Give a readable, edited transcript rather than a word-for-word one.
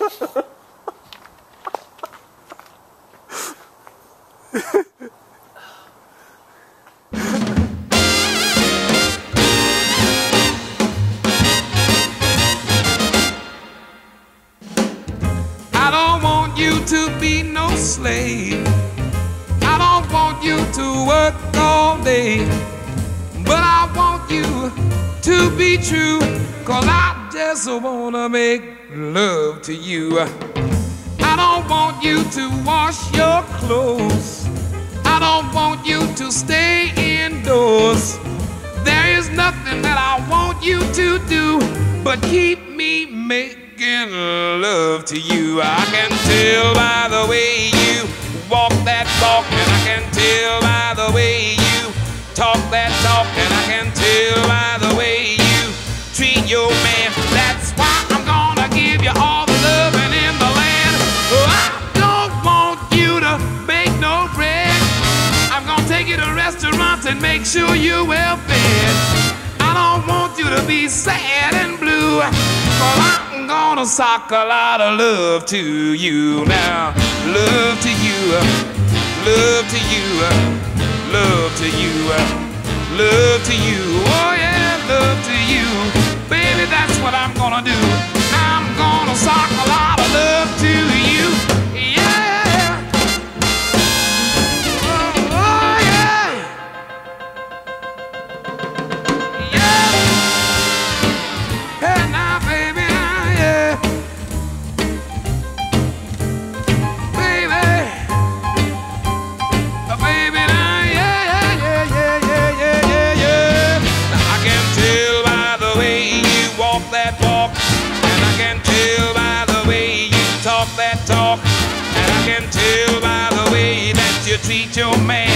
I don't want you to be no slave. I don't want you to work all day. But I want you to be true, 'cause I just wanna make love to you. I don't want you to wash your clothes. I don't want you to stay indoors. There is nothing that I want you to do but keep me making love to you. I can tell by the way you walk that walk, and I can tell by the way you talk that talk, and I can tell by the way you treat your man. That's why I'm gonna give you all the loving in the land. Oh, I don't want you to bake no bread. I'm gonna take you to restaurants and make sure you're well fed. I don't want you to be sad and blue, 'cause I'm gonna sock a lot of love to you now. Love to you, love to you, love to you, love to you. Oh yeah, love to you. Baby, that's what I'm gonna do. I'm gonna sock a lot of love to you. Yeah. Oh yeah. Yeah. Hey now, baby, yeah. Baby. Baby, now, yeah, yeah, yeah, yeah, yeah, yeah, yeah. Now I can tell by the way you walk that walk, and I can tell by the way you talk that talk, and I can tell by the way that you treat your man.